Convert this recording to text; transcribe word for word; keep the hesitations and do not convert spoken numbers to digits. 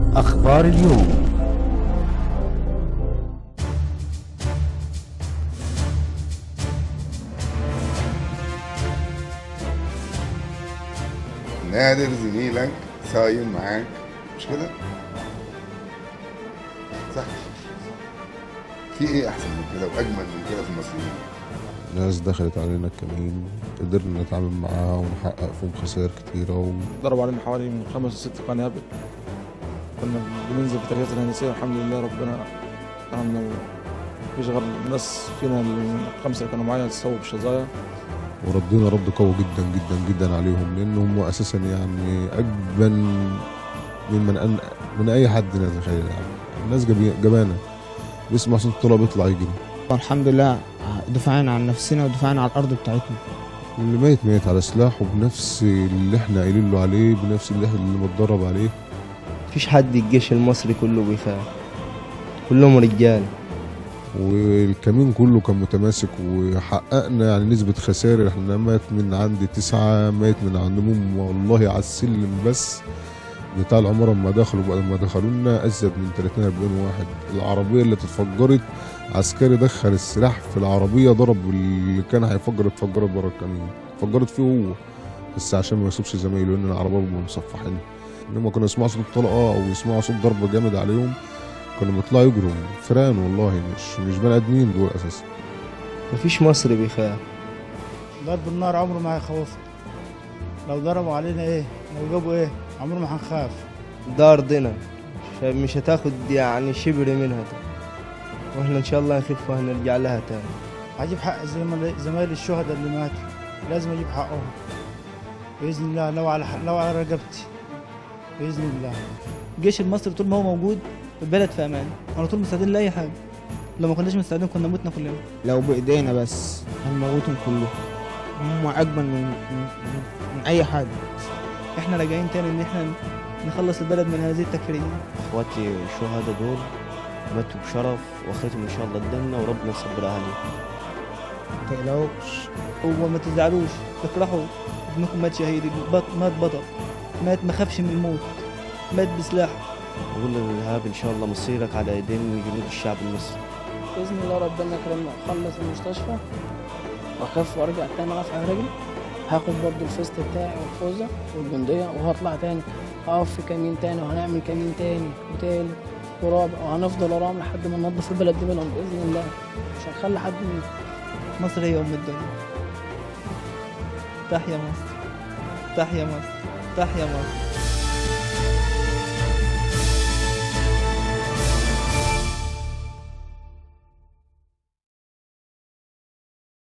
أخبار اليوم. نادر زميلك صايم معاك، مش كده؟ صح. في ايه احسن من كده واجمل من كده في المصريين؟ ناس دخلت علينا الكمين قدرنا نتعامل معاها ونحقق فيهم خسائر كتيرة و... ضربوا علينا حوالي من خمس ست قنابل. كنا بننزل في تريات الهندسية والحمد لله ربنا كرمنا مفيش غير الناس فينا الخمسة اللي كانوا معايا تصوب بالشظايا. وردينا رد قوي جدا جدا جدا عليهم لأنهم أساسا يعني أجبن من من, من أي حد نتخيل. يعني الناس جبانة بيسمع صوت الطلبة بيطلع يجري. الحمد لله دفعنا عن نفسنا ودفعنا عن الأرض بتاعتنا. اللي ميت ميت على سلاحه بنفس اللي احنا قايلين له عليه، بنفس اللي احنا اللي متدرب عليه. مفيش حد الجيش المصري كله بيخاف، كلهم رجال. والكمين كله كان متماسك وحققنا يعني نسبة خسائر. احنا مات من عند تسعة، مات من عندهم والله على السلم بس بتاع العمارة لما دخلوا بعد ما دخلوا لنا أزيد من ثلاثين أربعين واحد. العربية اللي اتفجرت عسكري دخل السلاح في العربية ضرب اللي كان هيفجر، اتفجرت بره الكمين، اتفجرت فيه هو بس عشان ما يصيبش زمايله لأن العربية بيبقوا مصفحين. إنما كانوا يسمعوا صوت الطلقة أو يسمعوا صوت ضربة جامد عليهم كانوا بيطلعوا يجروا فران. والله مش مش بني آدمين دول أساسا. مفيش مصري بيخاف. ضرب النار عمره ما هيخوفنا. لو ضربوا علينا إيه؟ لو جابوا إيه؟ عمره ما هنخاف. ده أرضنا مش هتاخد يعني شبر منها، واحنا ان شاء الله نخف وهنرجع لها تاني. هجيب حق زمايل الشهداء اللي ماتوا، لازم اجيب حقهم باذن الله. لو على لو على رقبتي باذن الله. الجيش المصري طول ما هو موجود البلد في امان، على طول مستعدين لاي حاجه. لو ما كناش مستعدين كنا متنا كلنا. لو بايدينا بس هنموتهم كلهم، هم اجمل من, من, من اي حد. احنا راجعين تاني ان احنا نخلص البلد من هذه التكفيريه. اخواتي الشهداء دول ماتوا بشرف واخرتهم ان شاء الله قدامنا وربنا يصبر عليهم. ما تقلقوش وما تزعلوش، تفرحوا ابنكم مات شهيد، مات بطل، مات ما خافش من الموت، مات بسلاحه. بقول للإرهاب ان شاء الله مصيرك على ايدين جنود الشعب المصري. باذن الله ربنا يكرمنا اخلص المستشفى واخف وارجع تاني رافع رجلي. هاخد برضه الفيست بتاعي والخوذه والجنديه وهطلع تاني هقف في كمين تاني وهنعمل كمين تاني وتالت ورابع وهنفضل وراهم لحد ما ننظف البلد دي منهم باذن الله. مش هنخلي حد منهم. مصر هي ام الدنيا. تحيا مصر، تحيا مصر، تحيا مصر.